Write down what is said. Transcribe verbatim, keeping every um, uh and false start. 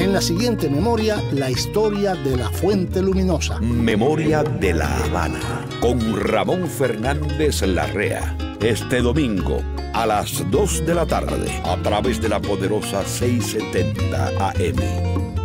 En la siguiente memoria, la historia de la Fuente Luminosa. Memoria de La Habana, con Ramón Fernández Larrea. Este domingo a las dos de la tarde, a través de la poderosa seiscientos setenta A M.